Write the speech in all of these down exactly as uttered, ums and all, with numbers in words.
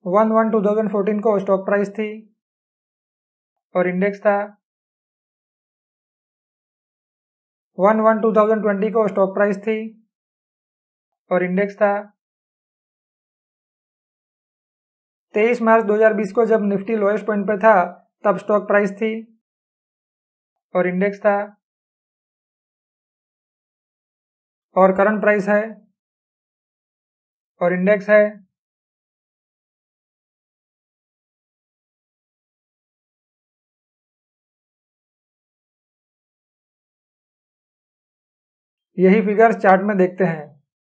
One one two thousand fourteen को stock price थी और इंडेक्स था। One one two thousand twenty को स्टॉक प्राइस थी और इंडेक्स था। तेईस मार्च दो हज़ार बीस को जब निफ्टी लोएस्ट पॉइंट पे था तब स्टॉक प्राइस थी और इंडेक्स था। और करंट प्राइस है और इंडेक्स है। यही फिगर्स चार्ट में देखते हैं।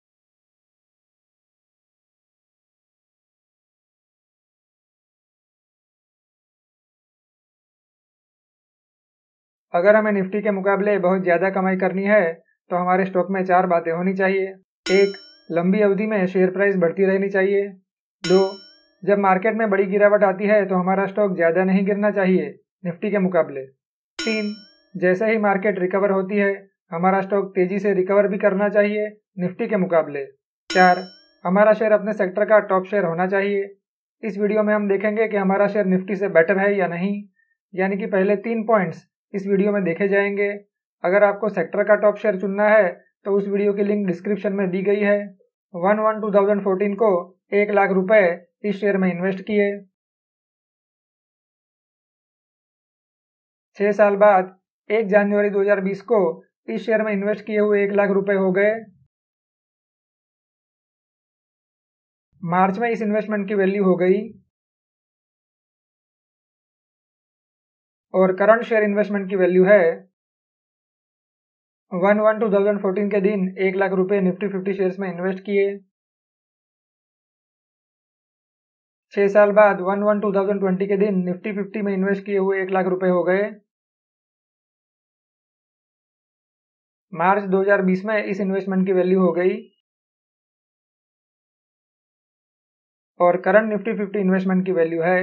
अगर हमें निफ्टी के मुकाबले बहुत ज़्यादा कमाई करनी है तो हमारे स्टॉक में चार बातें होनी चाहिए। एक, लंबी अवधि में शेयर प्राइस बढ़ती रहनी चाहिए। दो, जब मार्केट में बड़ी गिरावट आती है तो हमारा स्टॉक ज़्यादा नहीं गिरना चाहिए निफ्टी के मुकाबले। तीन, जैसे ही मार्केट रिकवर होती है हमारा स्टॉक तेज़ी से रिकवर भी करना चाहिए निफ्टी के मुकाबले। चार, हमारा शेयर अपने सेक्टर का टॉप शेयर होना चाहिए। इस वीडियो में हम देखेंगे कि हमारा शेयर निफ्टी से बेटर है या नहीं, यानी कि पहले तीन पॉइंट्स इस वीडियो में देखे जाएंगे। अगर आपको सेक्टर का टॉप शेयर चुनना है तो उस वीडियो की लिंक डिस्क्रिप्शन में दी गई है। One one two thousand fourteen को एक लाख रुपए इस शेयर में इन्वेस्ट किए। छह साल बाद एक जनवरी दो हज़ार बीस को इस शेयर में इन्वेस्ट किए हुए एक लाख रुपए हो गए। मार्च में इस इन्वेस्टमेंट की वैल्यू हो गई और करंट शेयर इन्वेस्टमेंट की वैल्यू है one one two thousand fourteen के दिन एक लाख रुपए निफ्टी फिफ्टी शेयर्स में इन्वेस्ट किए। छह साल बाद one one two thousand twenty के दिन निफ्टी फिफ्टी में इन्वेस्ट किए हुए एक लाख रुपए हो गए। मार्च दो हज़ार बीस में इस इन्वेस्टमेंट की वैल्यू हो गई और करंट निफ्टी फिफ्टी इन्वेस्टमेंट की वैल्यू है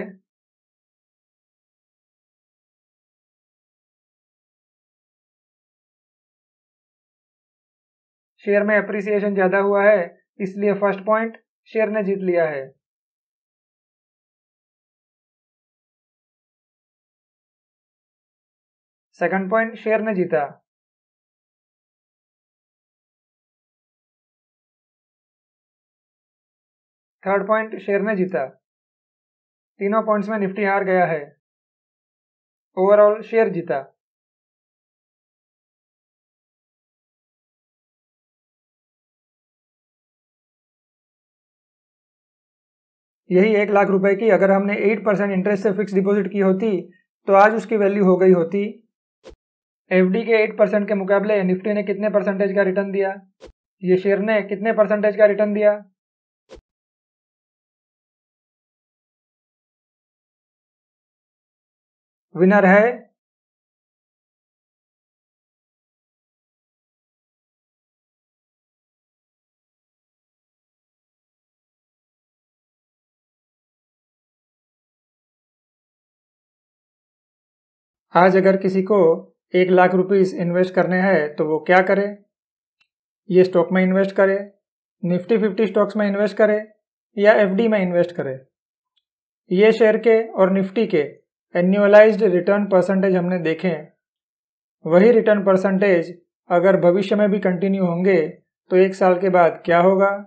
शेयर में अप्रिसिएशन ज्यादा हुआ है इसलिए फर्स्ट पॉइंट, शेयर ने जीत लिया है। सेकंड पॉइंट, शेयर ने जीता। थर्ड पॉइंट, शेयर ने जीता। तीनों पॉइंट्स में निफ्टी हार गया है। ओवरऑल शेयर जीता। यही एक लाख रुपए की अगर हमने एट परसेंट इंटरेस्ट से फिक्स डिपॉजिट की होती तो आज उसकी वैल्यू हो गई होती। एफडी के एट परसेंट के मुकाबले निफ्टी ने कितने परसेंटेज का रिटर्न दिया? ये शेयर ने कितने परसेंटेज का रिटर्न दिया? विनर है आज अगर किसी को एक लाख रुपीस इन्वेस्ट करने हैं तो वो क्या करे? ये स्टॉक में इन्वेस्ट करे, निफ्टी फिफ्टी स्टॉक्स में इन्वेस्ट करे या एफडी में इन्वेस्ट करे। ये शेयर के और निफ्टी के एन्युअलाइज्ड रिटर्न परसेंटेज हमने देखे। वही रिटर्न परसेंटेज अगर भविष्य में भी कंटिन्यू होंगे तो एक साल के बाद क्या होगा?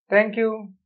Thank you.